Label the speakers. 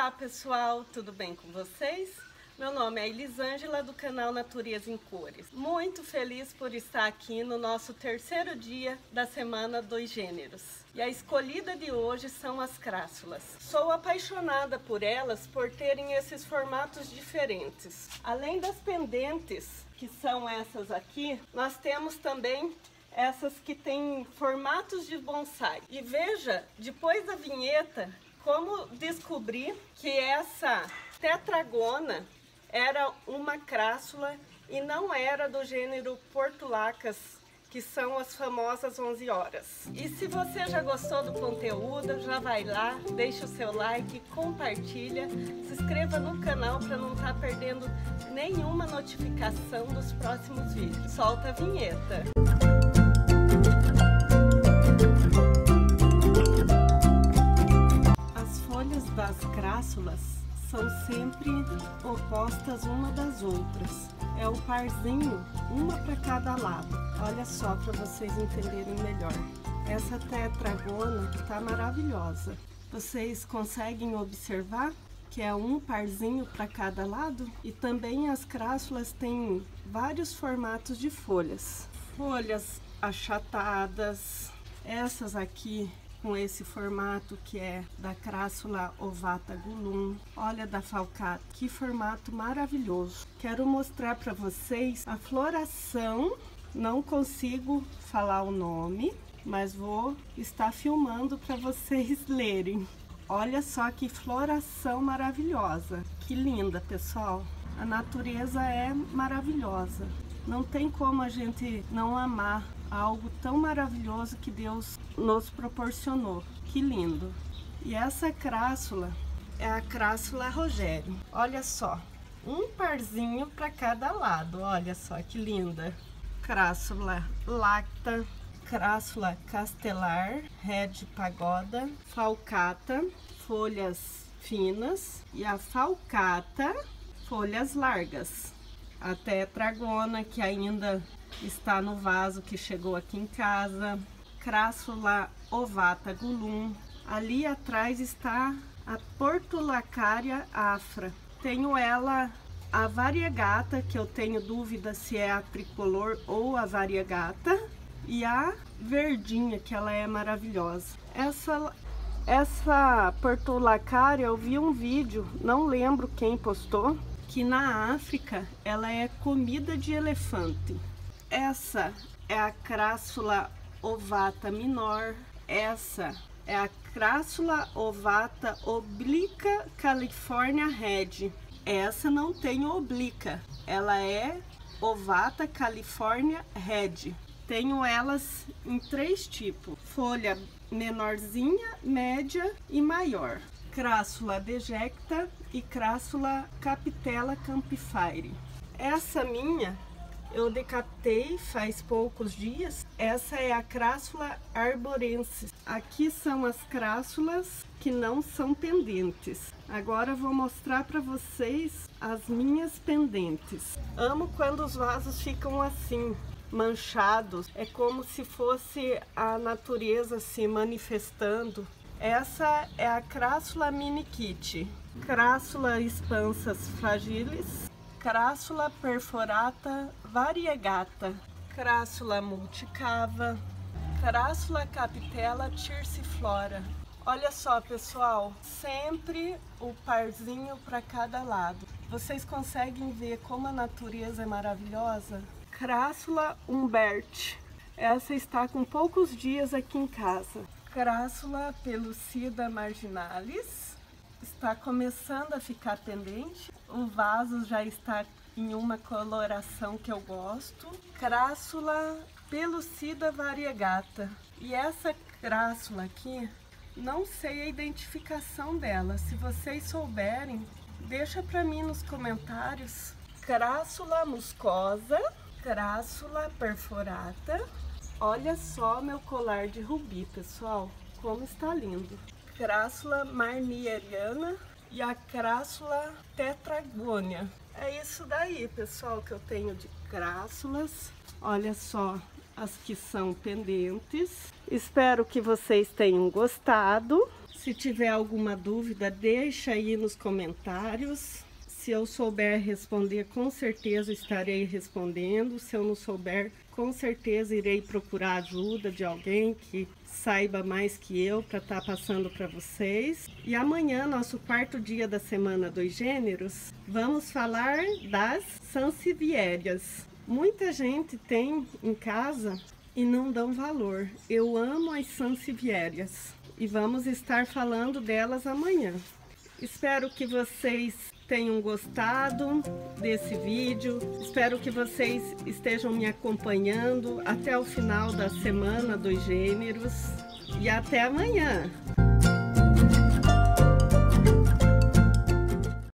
Speaker 1: Olá pessoal, tudo bem com vocês? Meu nome é Elisângela do canal Natureza em Cores. Muito feliz por estar aqui no nosso terceiro dia da Semana dos Gêneros. E a escolhida de hoje são as crássulas. Sou apaixonada por elas por terem esses formatos diferentes. Além das pendentes, que são essas aqui, nós temos também essas que têm formatos de bonsai. E veja, depois da vinheta, como descobri que essa tetragona era uma crássula e não era do gênero portulacas, que são as famosas 11 horas. E se você já gostou do conteúdo, já vai lá, deixa o seu like, compartilha, se inscreva no canal para não estar perdendo nenhuma notificação dos próximos vídeos. Solta a vinheta! As folhas das crássulas são sempre opostas uma das outras. É o parzinho, uma para cada lado. Olha só para vocês entenderem melhor. Essa tetragona que tá maravilhosa. Vocês conseguem observar que é um parzinho para cada lado? E também as crássulas têm vários formatos de folhas. Folhas achatadas. Essas aqui com esse formato que é da crássula ovata gulum. Olha da falcata, que formato maravilhoso. Quero mostrar para vocês a floração. Não consigo falar o nome, mas vou estar filmando para vocês lerem. Olha só que floração maravilhosa. Que linda, pessoal. A natureza é maravilhosa. Não tem como a gente não amar algo tão maravilhoso que Deus nos proporcionou. Que lindo! E essa crássula é a crássula Rogério. Olha só, um parzinho para cada lado. Olha só que linda! Crássula lacta, crássula castelar, red pagoda, falcata, folhas finas e a falcata, folhas largas. A tetragona, que ainda está no vaso que chegou aqui em casa, crássula ovata gulum. Ali atrás está a portulacária afra. Tenho ela, a variegata, que eu tenho dúvida se é a tricolor ou a variegata, e a verdinha, que ela é maravilhosa. Essa portulacária, eu vi um vídeo, não lembro quem postou, que na África ela é comida de elefante. Essa é a crássula ovata minor. Essa é a crássula ovata obliqua California Red. Essa não tem obliqua, ela é ovata California Red. Tenho elas em 3 tipos: folha menorzinha, média e maior. Crássula dejecta e crássula capitella campifire. Essa minha eu decapitei faz poucos dias. Essa é a crássula arborensis. Aqui são as crássulas que não são pendentes. Agora eu vou mostrar para vocês as minhas pendentes. Amo quando os vasos ficam assim, manchados. É como se fosse a natureza se manifestando. Essa é a crássula mini kit, crássula expansas fragilis, crássula perforata variegata, crássula multicava, crássula capitella tirsiflora. Olha só, pessoal, sempre o parzinho para cada lado. Vocês conseguem ver como a natureza é maravilhosa? Crássula Humbert, essa está com poucos dias aqui em casa. Crássula pellucida marginalis, está começando a ficar pendente. O vaso já está em uma coloração que eu gosto. Crássula pellucida variegata. E essa crássula aqui, não sei a identificação dela. Se vocês souberem, deixa para mim nos comentários. Crássula muscosa, crássula perforata. Olha só meu colar de rubi, pessoal, como está lindo. Crássula marnieriana e a crássula tetragônia. É isso daí, pessoal, que eu tenho de crássulas. Olha só as que são pendentes. Espero que vocês tenham gostado. Se tiver alguma dúvida, deixa aí nos comentários. Se eu souber responder, com certeza estarei respondendo. Se eu não souber, com certeza irei procurar ajuda de alguém que saiba mais que eu para estar passando para vocês. E amanhã, nosso quarto dia da Semana dos Gêneros, vamos falar das sansevierias. Muita gente tem em casa e não dão valor. Eu amo as sansevierias e vamos estar falando delas amanhã. Espero que vocês tenham gostado desse vídeo. Espero que vocês estejam me acompanhando até o final da Semana dos Gêneros. E até amanhã!